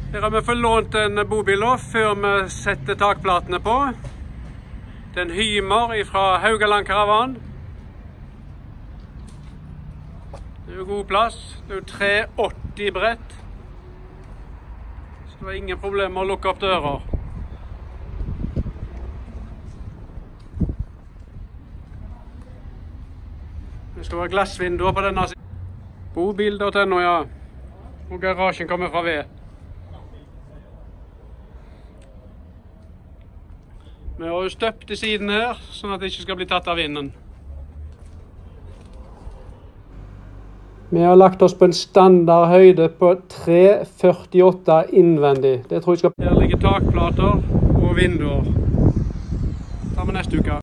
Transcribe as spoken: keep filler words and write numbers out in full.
Her har vi fått lånt en bobil før vi setter takplatene på. Det er en Hymer fra Haugaland Karavan. Det er jo god plass. Det er jo tre åtti brett. Så det var ingen problem med å lukke opp dører. Det skal være glassvinduer på denne siden. Bobil punkt no, ja. Og garasjen kommer fra ved. Vi har jo støpt i siden her, sånn at det ikke skal bli tatt av vinden. Vi har lagt oss på en standard høyde på tre førtiåtte innvendig. Det tror jeg skal... Her ligger takplater og vinduer. Det tar vi neste uke.